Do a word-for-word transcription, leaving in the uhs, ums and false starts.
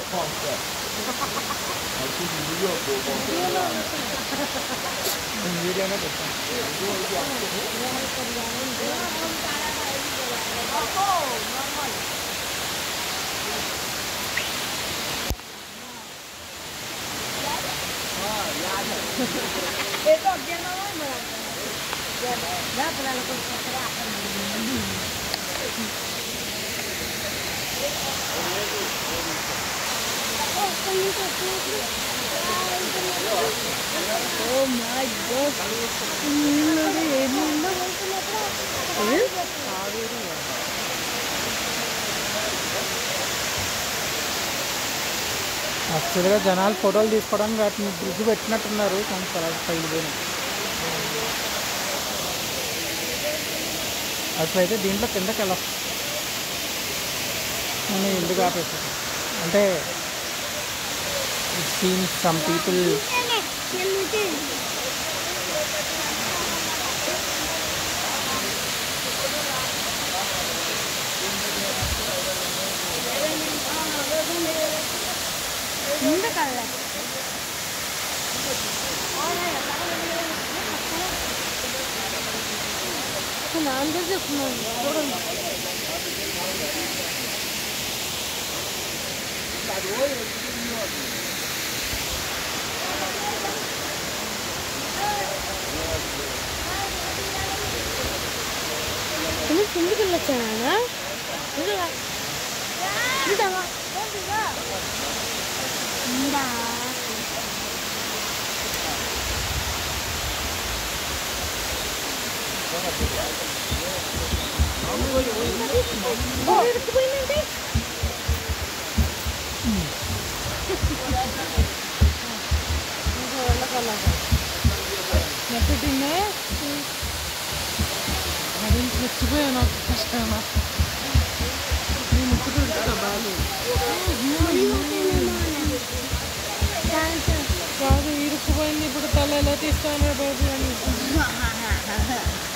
Oh my God! యాక్చువల్గా జనాలు ఫోటోలు తీసుకోవడానికి వాటిని బ్రిడ్జ్ పెట్టినట్టున్నారు కానీ చాలా సైడ్ పోయినాయి. అట్లయితే దీంట్లో కిందకి వెళ్ళం. నేను ఎందుకు ఆపేసాను అంటే ఇట్ సీన్స్ సమ్ పీపుల్ నాన్ చెప్తున్నాను కిందికి వెళ్ళొచ్చానా పోయిందంటే నెట్టిందే అది మర్చిపోయాను కష్టమా నీ ముక్కు తుడుచుతా బాలు కాదు ఇరుక్కుపోయింది ఇప్పుడు తల ఎలా తీస్తాను బాబు అని